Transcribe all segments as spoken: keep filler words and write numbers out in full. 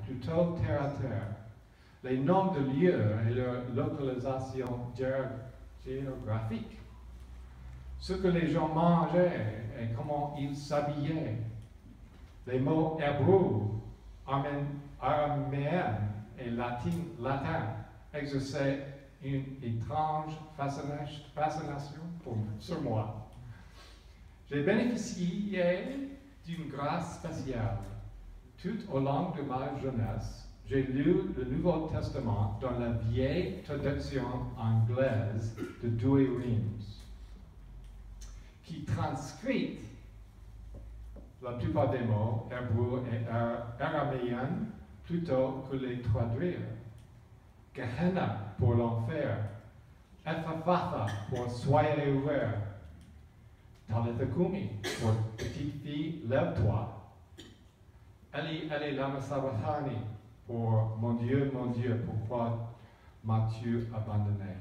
plutôt terre à terre. Les noms de lieux et leur localisation géographique. Ce que les gens mangeaient et comment ils s'habillaient. Les mots hébreux, araméens et latin, latin exerçaient une étrange fascination pour, sur moi. J'ai bénéficié d'une grâce spéciale. Tout au long de ma jeunesse, j'ai lu le Nouveau Testament dans la vieille traduction anglaise de Douay-Rheims, qui transcrit la plupart des mots hébreux et araméens plutôt que les traduire. Gehenna pour l'enfer, Ephatha pour soyez ouvert, Talitha Kumi pour petite fille, lève-toi, Eli Eli lama sabachthani pour mon Dieu, mon Dieu, pourquoi m'as-tu abandonné?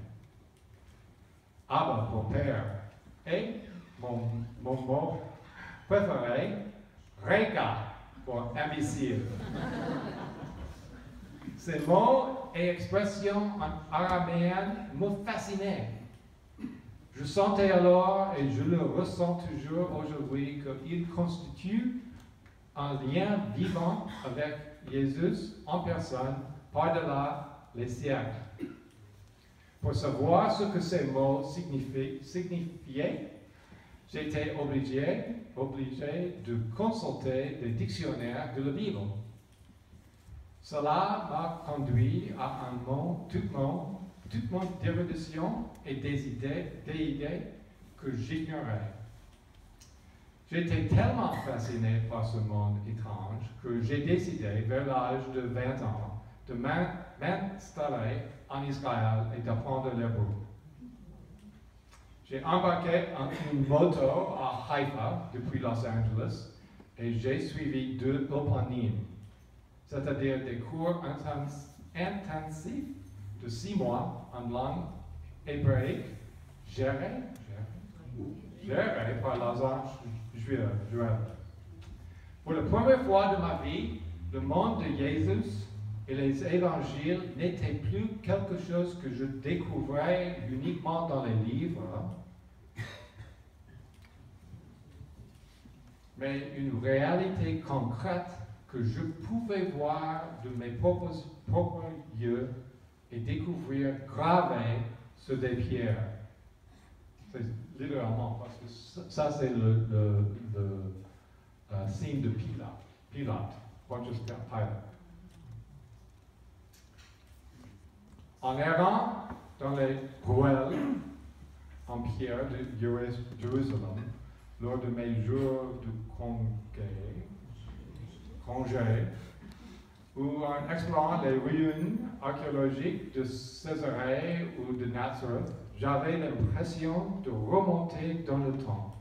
Abba pour père, et mon, mon mot préféré, Reka pour imbécile. Ces mots et expressions en araméen me fascinaient. Je sentais alors, et je le ressens toujours aujourd'hui, qu'ils constituent un lien vivant avec Jésus en personne par-delà les siècles. Pour savoir ce que ces mots signifiaient, signifiaient j'étais obligé, obligé de consulter les dictionnaires de la Bible. Cela m'a conduit à un mot, tout mon, toute mon érudition et des idées, des idées que j'ignorais. J'étais tellement fasciné par ce monde étrange que j'ai décidé, vers l'âge de vingt ans, de m'installer en Israël et d'apprendre l'hébreu. J'ai embarqué en une moto à Haïfa depuis Los Angeles et j'ai suivi deux opanimes, c'est-à-dire des cours intensifs de six mois en langue hébraïque, gérés, gérés par Lazare Juel. Pour la première fois de ma vie, le monde de Jésus et les évangiles n'étaient plus quelque chose que je découvrais uniquement dans les livres, mais une réalité concrète que je pouvais voir de mes propres, propres yeux et découvrir gravée sur des pierres. C'est littéralement, parce que ça, c'est le, le, le uh, signe de Pilate, Pilate, Pontius Pilate. En errant dans les ruelles en pierre de Jérusalem, lors de mes jours de congé, congé ou en explorant les ruines archéologiques de Césarée ou de Nazareth, j'avais l'impression de remonter dans le temps.